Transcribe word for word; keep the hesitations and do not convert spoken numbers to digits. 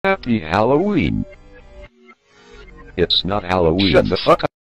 Happy Halloween. It's not Halloween. Shut the fuck up.